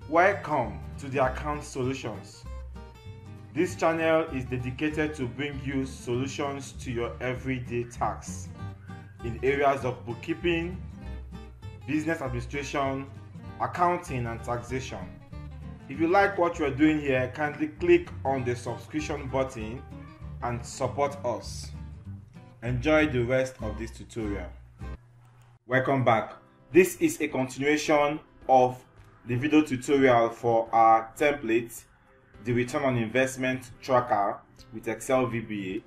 Welcome to the Account Solutions. This channel is dedicated to bring you solutions to your everyday tasks in areas of bookkeeping, business administration, accounting, and taxation. If you like what you are doing here, kindly click on the subscription button and support us. Enjoy the rest of this tutorial. Welcome back. This is a continuation of the video tutorial for our template, the return on investment tracker with Excel VBA.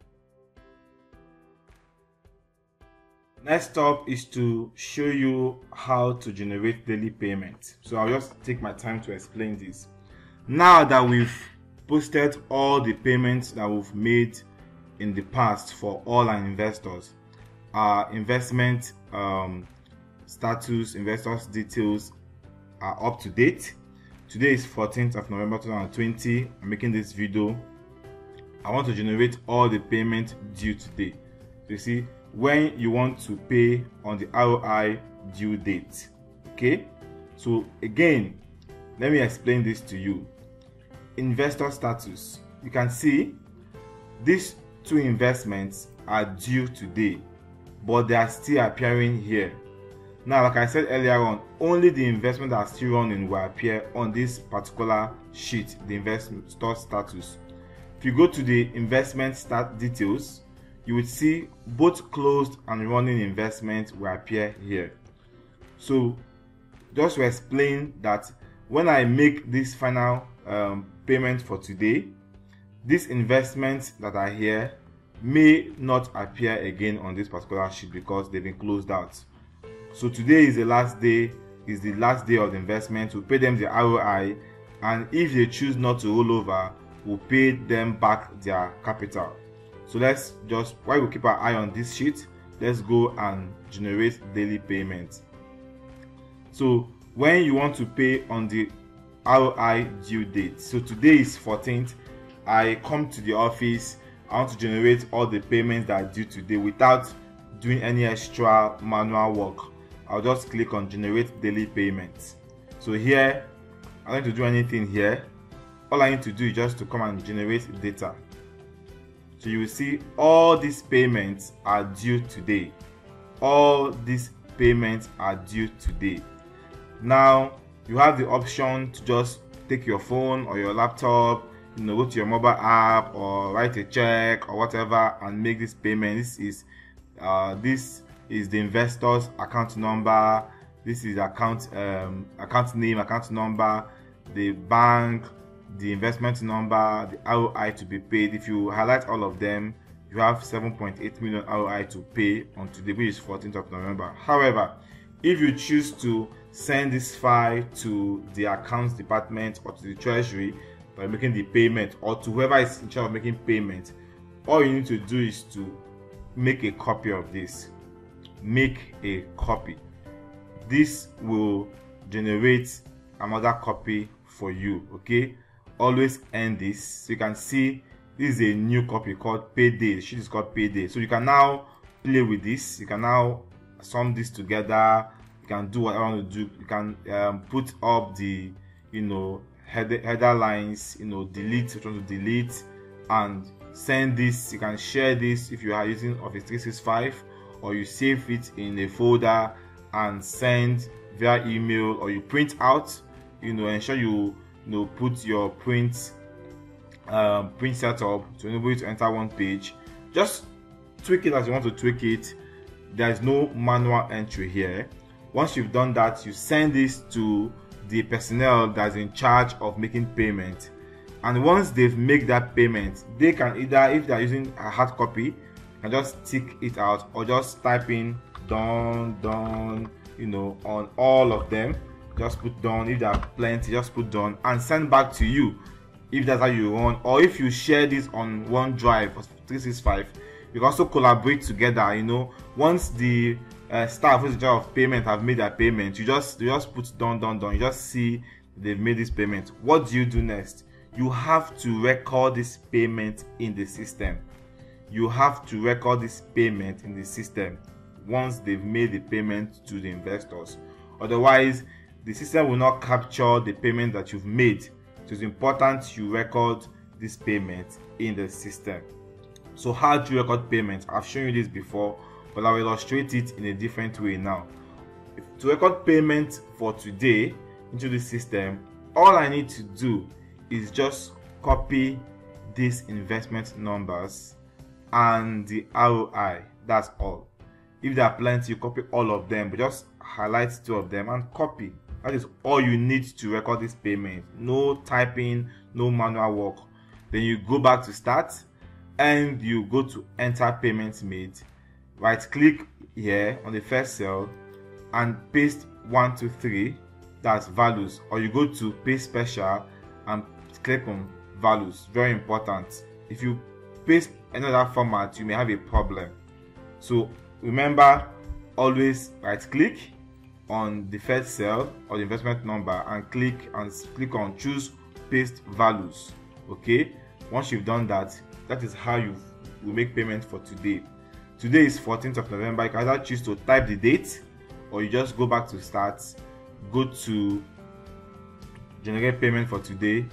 Next up is to show you how to generate daily payment. So I'll just take my time to explain this. Now that we've posted all the payments that we've made in the past for all our investors, our investment status, investors details are up to date. Today is 14th of November 2020. I'm making this video. I want to generate all the payment due today. So you see, when you want to pay on the ROI due date. Okay, so again, let me explain this to you. Investor status, you can see these two investments are due today, but they are still appearing here. Now, like I said earlier on, only the investment that are still running will appear on this particular sheet, the investor status. If you go to the investment start details, you would see both closed and running investments will appear here. So just to explain that when I make this final payment for today, these investments that are here may not appear again on this particular sheet because they've been closed out. So today is the last day of the investment. We'll pay them the ROI, and if they choose not to roll over, we'll pay them back their capital. So let's just, while we keep our eye on this sheet, let's go and generate daily payments. So when you want to pay on the ROI due date, so today is 14th, I come to the office, I want to generate all the payments that are due today without doing any extra manual work. I'll just click on generate daily payments. So here, I don't need to do anything here. All I need to do is just to come and generate data. So you will see all these payments are due today. All these payments are due today. Now you have the option to just take your phone or your laptop, go to your mobile app or write a check or whatever and make this payment. This is the investor's account number. This is account name, account number, the bank, the investment number, the ROI to be paid. If you highlight all of them, you have 7.8 million ROI to pay on today, which is 14th of November. However, if you choose to send this file to the accounts department or to the treasury by making the payment, or to whoever is in charge of making payment, all you need to do is to make a copy of this. Make a copy. This will generate another copy for you. Okay, always end this. So you can see this is a new copy called payday. The sheet is called payday. So you can now play with this. You can now sum this together. You can do what I want to do. You can put up the header lines, delete which one to delete, and send this. You can share this if you are using Office 365, or you save it in a folder and send via email, or you print out. Ensure you put your print setup to enable you to enter one page. Just tweak it as you want to tweak it. There is no manual entry here. Once you've done that, you send this to the personnel that's in charge of making payment, and once they've made that payment, they can either, if they're using a hard copy, can just tick it out, or just type in done on all of them. Just put done. If there are plenty, just put done and send back to you if that's how you run. Or if you share this on OneDrive or 365, you can also collaborate together. Once the staff who's in charge of payment have made their payment, you just put done. You just see they've made this payment. What do you do next? You have to record this payment in the system. You have to record this payment in the system once they've made the payment to the investors. Otherwise, the system will not capture the payment that you've made. So it's important you record this payment in the system. So how do you record payment? I've shown you this before, but I will illustrate it in a different way now. To record payment for today into the system, all I need to do is just copy these investment numbers and the ROI. That's all. If there are plenty, you copy all of them, but just highlight 2 of them and copy. That is all you need to record this payment. No typing, no manual work. Then you go back to start and you go to enter payments made. Right click here on the first cell and paste 1, 2, 3. That's values. Or you go to paste special and click on values. Very important. If you paste another format, you may have a problem. So remember, always right click on the first cell or the investment number and click on choose paste values. Okay, once you've done that, that is how you will make payment for today. Today is 14th of November. You can either choose to type the date, or you just go back to start, go to generate payment for today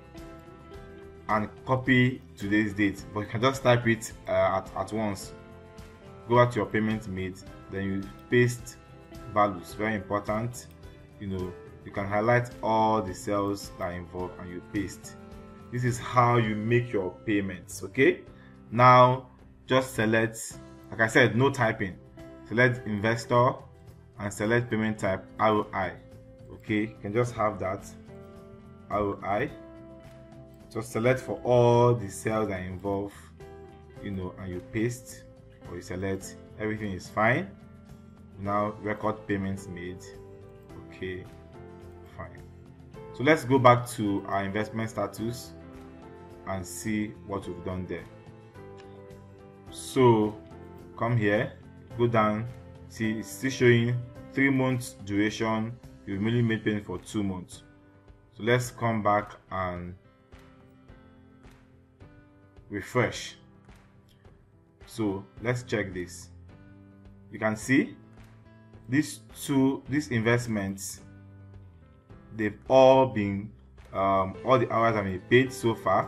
and copy today's date, but you can just type it at once. Go back to your payment made, then you paste values. Very important. You can highlight all the cells that are involved and you paste. This is how you make your payments. Okay, now just select, like I said, no typing. Select investor and select payment type ROI. Okay, you can just have that ROI. Just select for all the cells that are involved, and you paste, or you select. Everything is fine. Now record payments made. Okay, fine. So let's go back to our investment status and see what we've done there. So come here, go down, see it's still showing 3 months duration. You've mainly made payment for 2 months. So let's come back and refresh. So let's check this. You can see these investments, they've all been all the hours have been paid so far.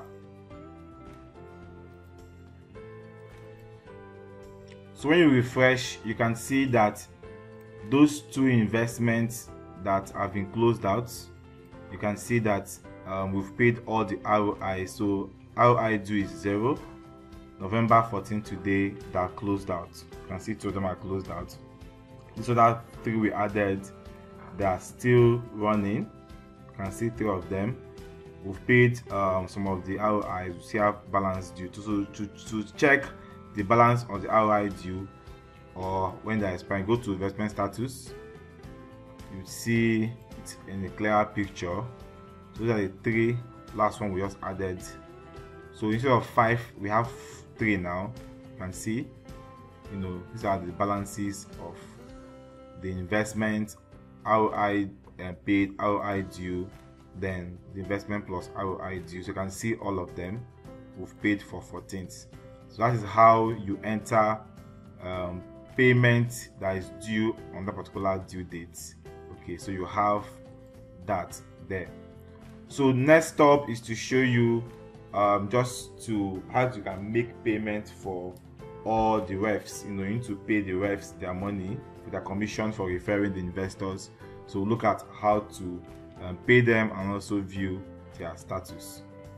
So when you refresh, you can see that those 2 investments that have been closed out, you can see that we've paid all the ROI. So ROI due is 0. November 14 today, that are closed out. You can see 2 of them are closed out. These other 3 we added, they are still running. You can see 3 of them. We've paid some of the ROIs. We still have balance due. To check the balance of the ROI due or when they expire, go to investment status. You see it in a clearer picture. Those are the 3 last one we just added. So instead of 5, we have 3 now. You can see, these are the balances of the investment, ROI paid, ROI due, then the investment plus ROI due. So you can see all of them. We've paid for 14th. So that is how you enter payment that is due on that particular due date. Okay, so you have that there. So next step is to show you just to how you can make payment for all the refs. You need to pay the refs their money, their commission for referring the investors. So look at how to pay them and also view their status.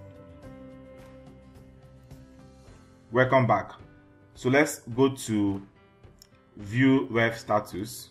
Welcome back. So let's go to view ref status.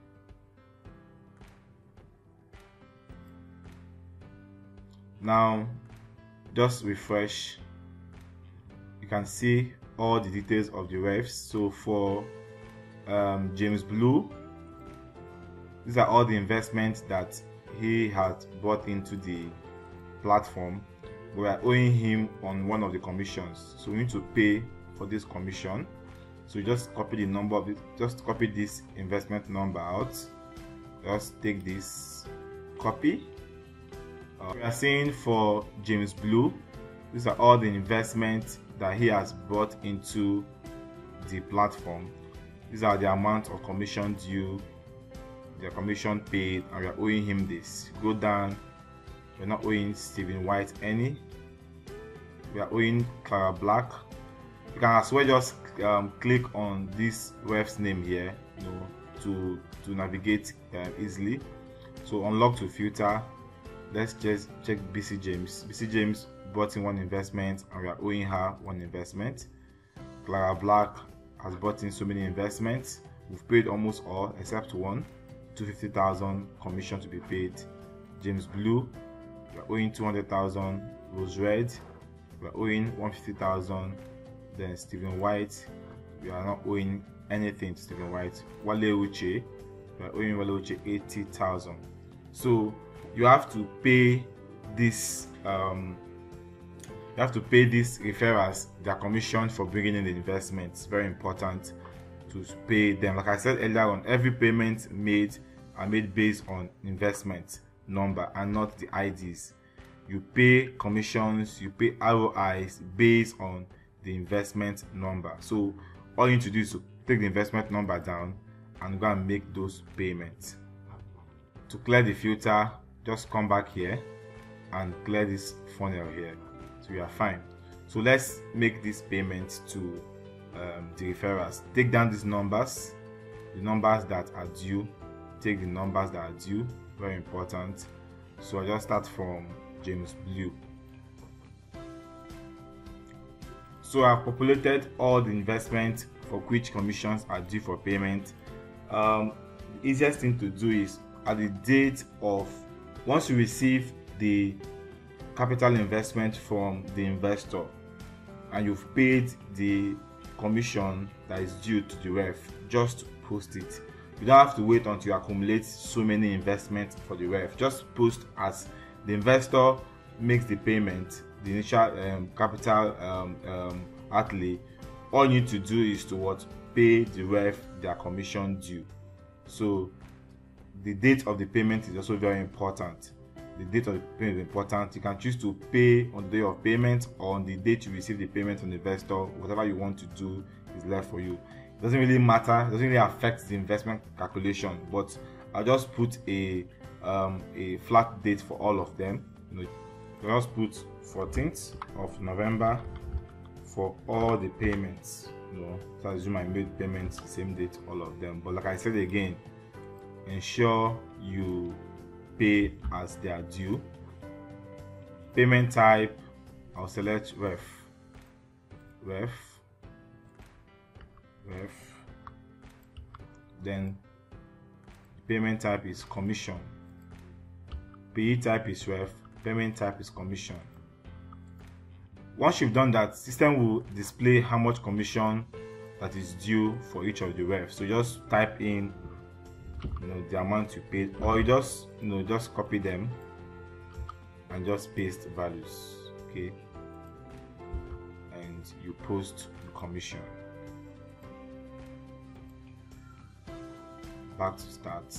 Now just refresh. You can see all the details of the refs. So for James Blue, these are all the investments that he had brought into the platform. We are owing him on one of the commissions, so we need to pay for this commission. So you just copy the number of it, just copy this investment number out, just take this, copy. We are saying for James Blue, these are all the investments that he has brought into the platform. These are the amount of commission due, their commission paid and we are owing him this. Go down, we're not owing Stephen White any. We are owing Clara Black. You can as well just click on this ref's name here, to navigate easily. So unlock to filter. Let's just check BC James. BC James bought in one investment and we are owing her one investment. Clara Black has bought in so many investments. We've paid almost all except one. 250,000 commission to be paid. James Blue, we are owing 200,000. Rose Red, we are owing 150,000. Then Stephen White, we are not owing anything to Stephen White. Wale Uche, we are owing Wale Uche 80,000. So you have to pay this. You have to pay these referrals their commission for bringing in the investments. Very important to pay them. Like I said earlier on, every payment are made based on investment number and not the IDs. You pay commissions, you pay ROIs based on the investment number. So all you need to do is to take the investment number down and go and make those payments. To clear the filter, just come back here and clear this funnel here. So you are fine. So let's make this payment to the referrals. Take down these numbers, the numbers that are due. Take the numbers that are due, very important. So I just start from James Blue. So I've populated all the investments for which commissions are due for payment. The easiest thing to do is at the date of, once you receive the capital investment from the investor and you've paid the commission that is due to the ref, just post it. You don't have to wait until you accumulate so many investments for the ref. Just post as the investor makes the payment, the initial capital outlay. All you need to do is to pay the ref their commission due. So the date of the payment is also very important. The date of the payment is important. You can choose to pay on the day of payment or on the date you receive the payment from the investor. Whatever you want to do is left for you. It doesn't really matter. It doesn't really affect the investment calculation. But I'll just put a flat date for all of them. I'll just put 14th of November for all the payments. So I assume I made payments the same date, all of them. But like I said again, ensure you pay as they are due. Payment type, I'll select ref. Then payment type is commission. Payee type is ref. Payment type is commission. Once you've done that, system will display how much commission that is due for each of the refs. So just type in the amount you paid, or you just just copy them and just paste values, okay, and you post the commission. Back to start,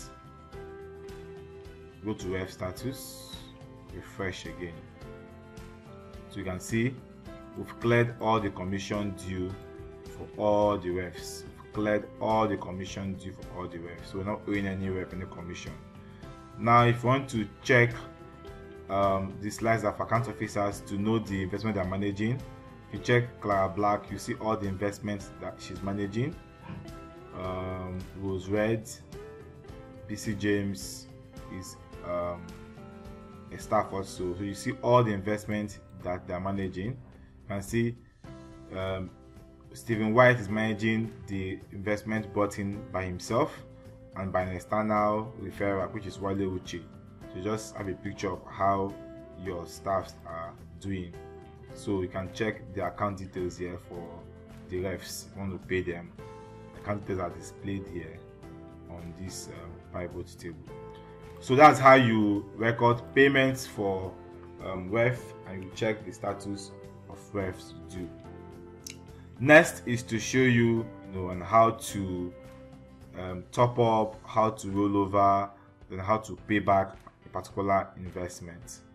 go to ref status, refresh again. So you can see we've cleared all the commission due for all the refs. Cleared all the commission due for all the refs, so we're not owing any ref any commission. Now if you want to check the slides of account officers to know the investment they're managing, if you check Clara Black, you see all the investments that she's managing. Rose Red, BC James is a staff also, so you see all the investments that they're managing. You can see Stephen White is managing the investment bought in by himself and by an external referral, which is Wale Uche. So just have a picture of how your staffs are doing. So you can check the account details here for the refs. If you want to pay them, the account details are displayed here on this pivot table. So that's how you record payments for ref, and you check the status of refs due. Next is to show you, on how to top up, how to roll over, then how to pay back a particular investment.